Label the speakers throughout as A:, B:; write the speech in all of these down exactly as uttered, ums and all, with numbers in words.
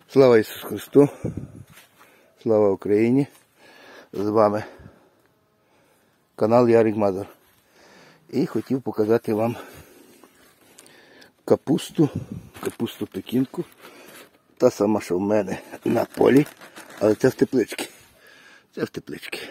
A: Слава Ісусу Христу! Слава Україні! З вами канал Ярик Мазур. І хотів показати вам капусту, капусту пекінку. Та сама, що в мене на полі, але це в тепличці. Це в тепличці.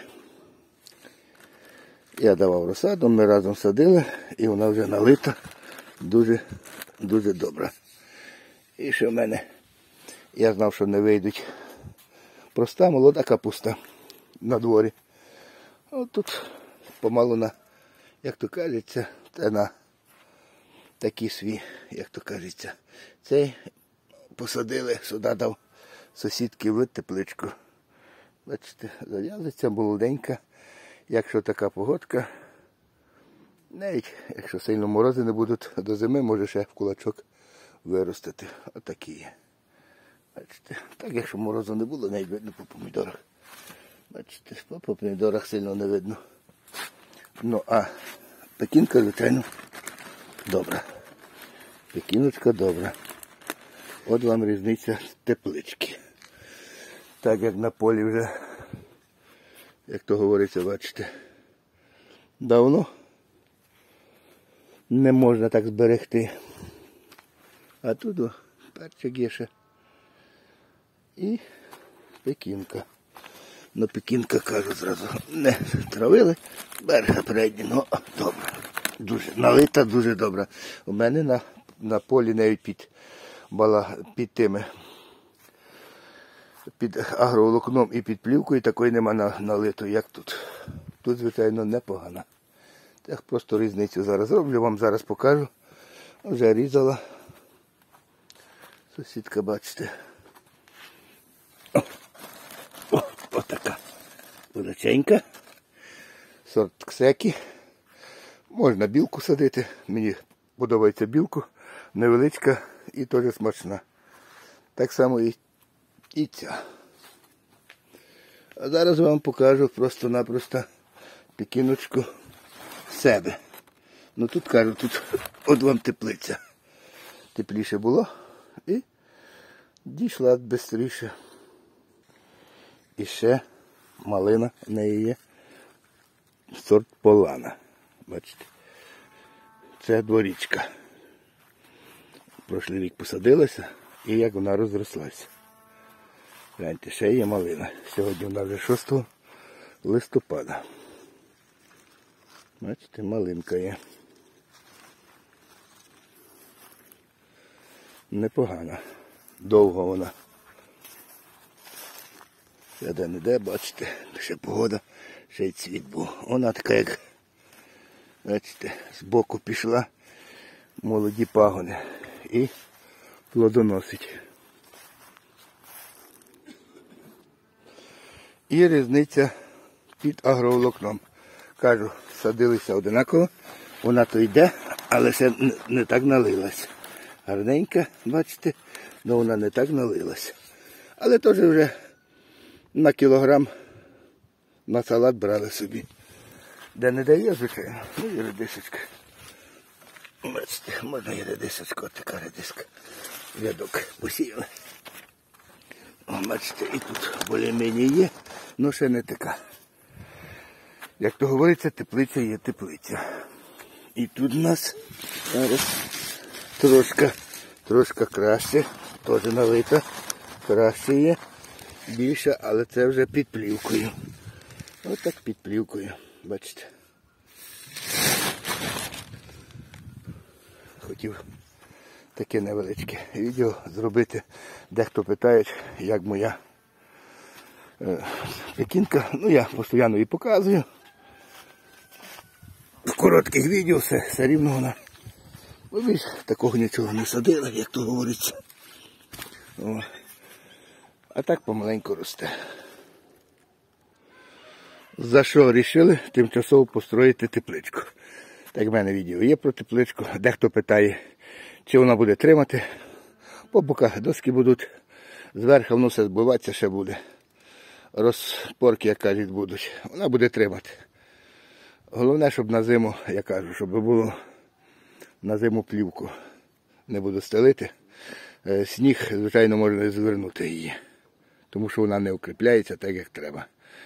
A: Я давав розсаду, ми разом садили, і вона вже налита дуже, дуже добра. І ще в мене, я знав, що не вийдуть проста молода капуста на дворі. От тут помалу на, як то кажеться, це на такі свій, як то кажеться. Цей посадили, сюди дав сусідки в тепличку. Бачите, зав'язується молоденька. Якщо така погодка, навіть якщо сильно морози не будуть, до зими може ще в кулачок виростити. Отакі є. Бачите, так якщо морозу не було, навіть видно по помідорах. Бачите, по помідорах сильно не видно. Ну а пекінка, звичайно, добра. Пекіночка добра. От вам різниця теплички. Так як на полі вже, як то говориться, бачите, давно не можна так зберегти. А тут о, перчик є ще. І пекінка. Ну, пекінка, кажу зразу, не травили, берега передні, ну, добре. Дуже, налита дуже добра. У мене на, на полі навіть під, бала, під тими, під агроволокном і під плівкою такої нема на, налито, як тут. Тут, звичайно, непогано. Так просто різницю зараз зроблю, вам зараз покажу. Вже різала. Сусідка, бачите. О, о, отака величенька. Сорт ксекі. Можна білку садити. Мені подобається білку. Невеличка і теж смачна. Так само і, і ця. А зараз вам покажу просто-напросто пекіночку себе. Ну тут кажу, тут от вам теплиця. Тепліше було і дійшла швидше. І ще малина в неї є. Сорт Полана. Бачите. Це дворічка. Прошлий рік посадилася і як вона розрослася. Гляньте, ще є малина. Сьогодні вона вже шостого листопада. Бачите, малинка є. Непогана. Довго вона. Я де-не-де, бачите, ще погода, ще й цвіт був. Вона така, як, бачите, збоку пішла, молоді пагони і плодоносить. І різниця під агроволокном. Кажу, садилися одинаково, вона то йде, але ще не так налилась. Гарненька, бачите, але вона не так налилась. Але теж вже на кілограм на салат брали собі. Де не дає, звичайно. Ну і редисочка. Бачите, можна і редисочка, от така редиска. Рядок посіяли. Бачите, і тут більш-менш є, але ще не така. Як то говориться, теплиця є теплиця. І тут у нас зараз трошки, трошки краще, теж налита, краще є, більше, але це вже під плівкою. Ось так під плівкою, бачите. Хотів таке невеличке відео зробити. Дехто питає, як моя е, пекінка. Ну, я постійно її показую. В коротких відео все, все рівно вона. Ви ж такого нічого не садили, як то говориться. О. А так помаленьку росте. За що вирішили тимчасово построїти тепличку. Так в мене відео є про тепличку. Дехто питає, чи вона буде тримати. По боках доски будуть. Зверху воно все збиватися ще буде. Розпорки, як кажуть, будуть. Вона буде тримати. Головне, щоб на зиму, я кажу, щоб було на зиму плівку. Не буду стелити. сніг, звичайно, можна звернути її. Тому що вона не укріпляється так, як треба.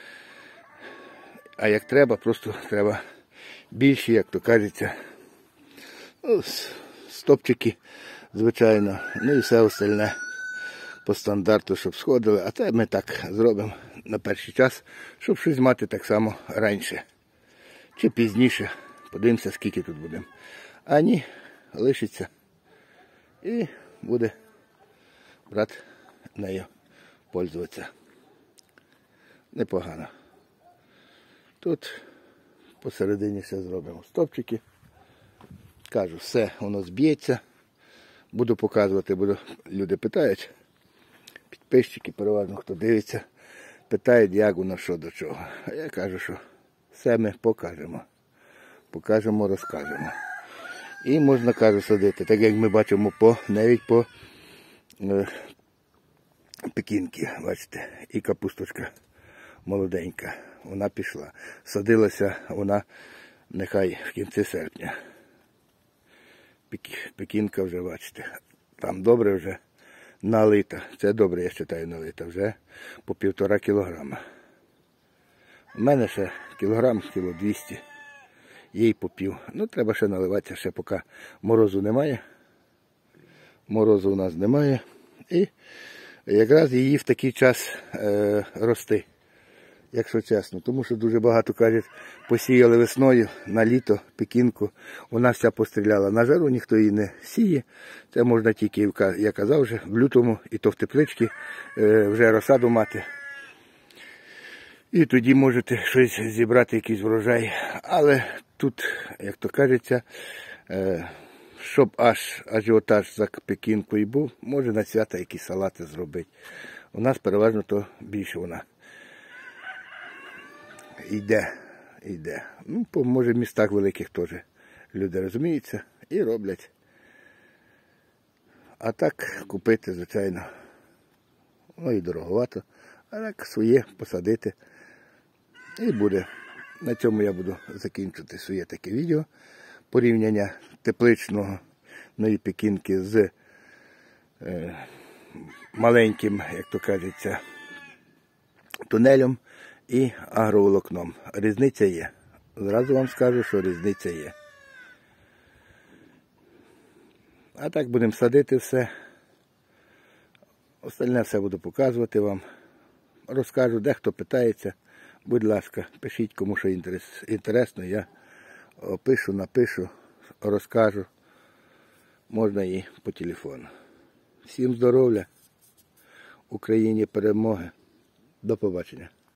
A: А як треба, просто треба більші, як то кажеться, ну, стопчики, звичайно, ну і все остальне по стандарту, щоб сходили. А це ми так зробимо на перший час, щоб щось мати так само раніше. Чи пізніше. Подивимося, скільки тут будемо. А ні, лишиться. І буде брат нею пользуватися. Непогано. Тут посередині все зробимо стопчики. Кажу, все, воно зб'ється. Буду показувати, буду, люди питають. Підписчики, переважно, хто дивиться, питають, як воно, що до чого. А я кажу, що все ми покажемо. Покажемо, розкажемо. І можна, кажу, садити, так як ми бачимо по, навіть по е, пекінки, бачите, і капусточка молоденька, вона пішла. Садилася вона, нехай в кінці серпня. Пек, пекінка вже, бачите, там добре вже налита. Це добре, я вважаю, налита вже по півтора кілограма. У мене ще кілограм, кіло двісті. Їй попів. Ну, треба ще наливатися, ще поки морозу немає. Морозу у нас немає. І якраз її в такий час е, рости, якщо чесно. Тому що дуже багато, кажуть, посіяли весною на літо пекінку. Вона вся постріляла. На жару ніхто її не сіє. Це можна тільки, я казав вже, в лютому, і то в тепличці е, вже розсаду мати. І тоді можете щось зібрати, якийсь врожай. Але тут, як то кажеться, щоб аж ажіотаж за пекінкою був, може на свята якісь салати зробити. У нас переважно то більше вона йде, йде. Ну, може в містах великих теж люди розуміються і роблять. А так купити, звичайно, ну і дороговато, а так своє посадити. І буде. На цьому я буду закінчувати своє таке відео. Порівняння тепличного пекінки з е, маленьким, як то кажеться, тунелем і агроволокном. Різниця є. Зразу вам скажу, що різниця є. А так будемо садити все. Остальне все буду показувати вам. Розкажу, дехто питається. Будь ласка, пишіть, кому що інтересно, я опишу, напишу, розкажу. Можна і по телефону. Всім здоров'я, Україні перемоги. До побачення.